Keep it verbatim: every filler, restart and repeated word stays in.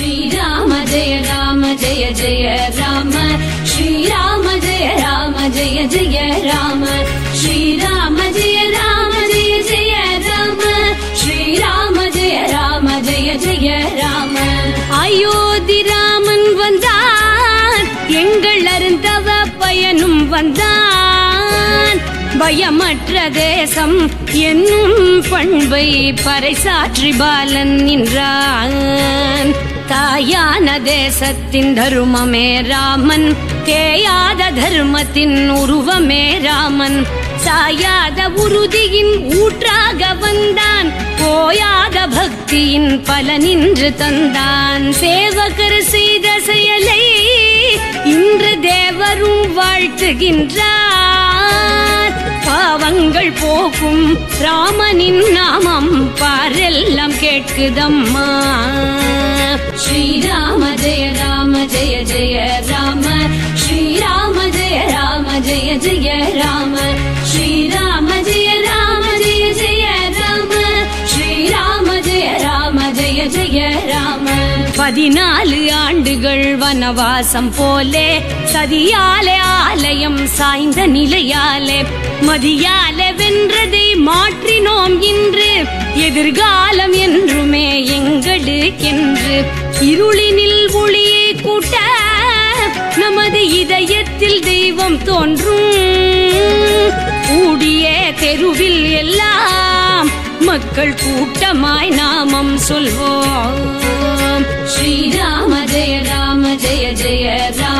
श्रीराम जय राम जय जय राम श्रीराम जय राम जय जय राम श्रीराम जय राम जय जय राम श्रीराम जय राम जय जय राम अयोத்தி ராமன் வந்தான் எங்கள் அருந்தவ பயனும் வந்தான் பயமற்ற தேசம் என்னும் பண்பை பறைசாற்றி பாலன் நின்றான் தாயான தேசத்தின் தருமமே ராமன் தேயாத தர்மத்தின் உருவமே ராமன் சாயாத உறுதியின் ஊற்றாக வந்தான் போயாத பக்தியின் பலனின்று தந்தான் சேவகர் செய்த செயலை இன்று தேவரும் வாழ்த்துகின்றார் பாவங்கள் போக்கும் ராமனின் நாமம் பாரெல்லாம் கேட்குதம்மா श्रीराम जय राम जय जय राम श्रीराम जय राम जय जय राम श्रीराम जय राम जय जय राम श्रीराम जय राम जय जय राम பதினாலு ஆண்டுகள் வனவாசம் போலே சதியாலே ஆலயம் சாய்ந்த நிலையாலே மதியாலே வென்றதை மாற்றினோம் இன்று எதிர்காலம் என்றுமே எங்களுக்கென்று இருளினில் ஒளியை கூட்ட நமது இதயத்தில் தெய்வம் தோன்றும் கூடிய தெருவில் எல்லாம் மக்கள் கூட்டமாய் நாமம் சொல்வோம் श्रीराम जय राम जय जय राम